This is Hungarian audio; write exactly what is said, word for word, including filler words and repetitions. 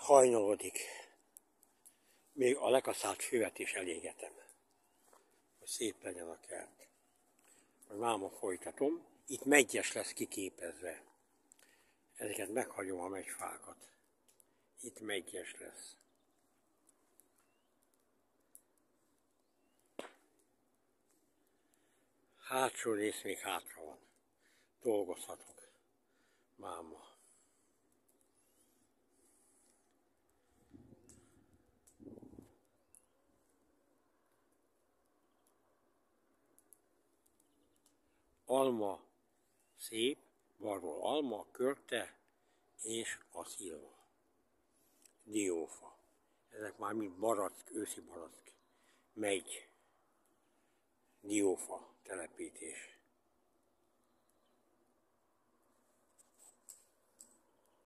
Hajnalodik. Még a lekaszált füvet is elégetem, hogy szép legyen a kert. Most máma folytatom. Itt meggyes lesz kiképezve. Ezeket meghagyom a megyfákat. Itt meggyes lesz. Hátsó rész még hátra van. Dolgozhatok. Máma. Alma szép, balról alma, körte és a szilva. Diófa. Ezek már mind barack, őszi barack. Megy. Diófa telepítés.